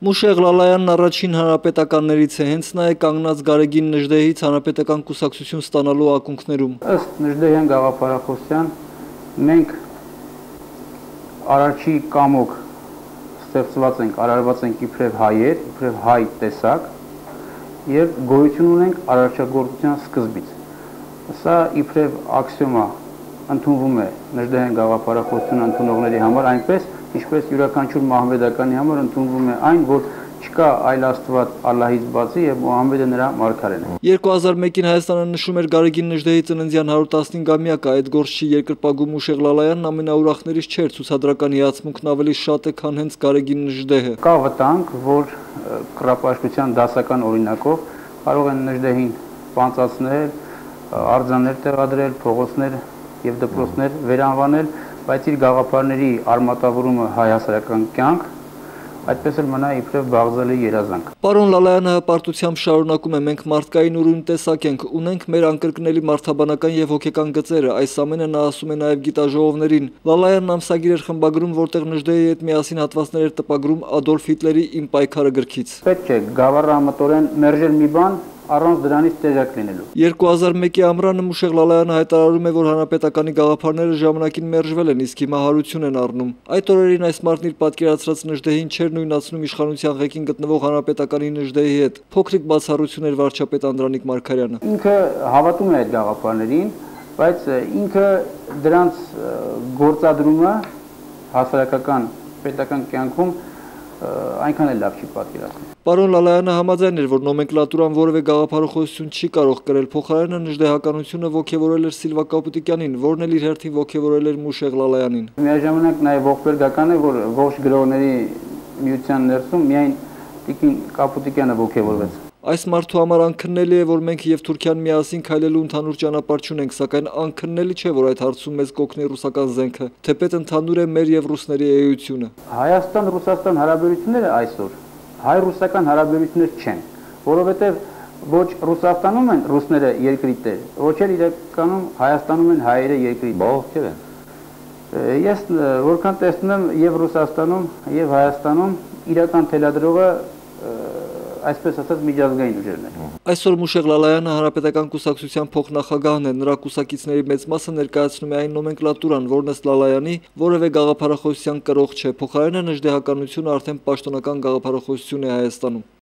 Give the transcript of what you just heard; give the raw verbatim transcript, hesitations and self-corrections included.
Մուշեղ Լալայանն առաջին հանրապետականներից է, հենց նա է կանգնած Գարեգին Նժդեհից հանրապետական կուսակցություն ստանալու ակունքներում։ Ըստ Նժդեհյան գաղափարախոսության մենք Արարչի կամոք ստեղծված ենք, արարված ենք իբրև հայեր, իբրև հայ տեսակ եւ գոյություն ունենք արարչագործության սկզբից։ Սա իբրև աքսիոմա ընդունվում է Նժդեհյան գաղափարախոսությունը ընդունողների համար, այնպես ինչպես յուրաքանչյուր մահմեդականի համար ընդունվում է այն, որ չկա այլ Աստված Ալլահից բացի եւ Մուհամմեդը նրա մարգարեն է։ երկու հազար մեկին Հայաստանը նշում էր Գարեգին Նժդեհի ծննդյան հարյուր տասնհինգամյակը, այդ գործի երկրպագու Մուշեղ Լալայանն ամենաուրախներից չէր, ցուցադրական հիացմունքն ավելի շատ է, քան հենց Գարեգին Նժդեհը։ Կա վտանգ, որ կռապաշտության դասական օրինակով կարող են Նժդեհին պանծացնել, արձաններ տեղադրել, փողոցներ եւ դպրոցներ վերանվանել, բայց իր գաղափարների արմատավորումը հայ հասարակական կյանք այդպես էլ մնա իբրև բաղձալի երազանք։ Պարոն Լալայանը հպարտությամբ շարունակում է, մենք մարդկային ուրույն տեսակ ենք, ունենք մեր անկրկնելի մարդաբանական եւ հոգեկան գծերը, այս ամենը նա ասում է նաեւ գիտաժողովներին։ Լալայանն ամսագիր էր խմբագրում, որտեղ Նժդեհի հետ միասին հատվածներ էր տպագրում Ադոլֆ Հիտլերի «Իմ պայքարը» գրքից։ Պետք է գավառամտորեն մերժել մի բան, առանց դրանից տեղյակ լինելու։ երկու հազար մեկի ամռանը Մուշեղ Լալայանը հայտարարում է, որ հանրապետականի գաղափարները ժամանակին մերժվել են, իսկ հիմա հարություն են առնում։ Այդ օրերին այս մարդն իր պատկերացրած Նժդեհին չէր նույնացնում իշխանության ղեկին գտնվող հանրապետականի Նժդեհի հետ։ Փոքրիկ բացառություն էր վարչապետ Անդրանիկ Մարգարյանը։ Ինքը հավատում է այդ գաղափարներին, բայց ինքը դրանց գործադրումը հասարակական պետական կյանքում այնքան էլ լավ չի պատկերացնում։ Պարոն Լալայանը համաձայն էր, որ նոմենկլատուրան որևէ գաղափարախոսություն չի կարող կրել, փոխարենը նժդեհականությունը ոգևորել էր Սիլվա Կապուտիկյանին, որն էլ իր հերթին ոգևորել էր Մուշեղ Լալայանին։ Միաժամանակ նաև ողբերգական է, որ ողջ գրողների միության ներսում միայն Տիկին Կապուտիկյանը ոգևորվեց։ Այս մարդու համար անքննելի է, որ մենք եւ Թուրքիան միասին քայլելու ընդհանուր ճանապարհ չունենք, սակայն անքննելի չէ, որ այդ հարցում մեզ կօգնի ռուսական զենքը, թեպետ ընդհանուր է մեր եւ ռուսների էությունը։ Հայաստան-Ռուսաստան հարաբերությունները այսօր հայ-ռուսական հարաբերություններ չեն, որովհետև ոչ Ռուսաստանում են ռուսները երկրի տեր, ոչ էլ իրականում Հայաստանում են հայերը երկրի տեր։ Բողոքել են։ Ես որքան տեսնում եմ եւ Ռուսաստանում եւ Հայաստանում իրական թելադրողը այսպես ասած միջազգային ուժերն են։ Այսօր Մուշեղ Լալայանը հանրապետական կուսակցության փոխնախագահն է, նրա կուսակիցների մեծ մասը ներկայացնում է այն նոմենկլատուրան, որն ըստ Լալայանի որևէ գաղափարախոսության կրող չէ, փոխարենը նժդեհականությունը արդեն պաշտոնական գաղափարախոսություն է Հայաստանում։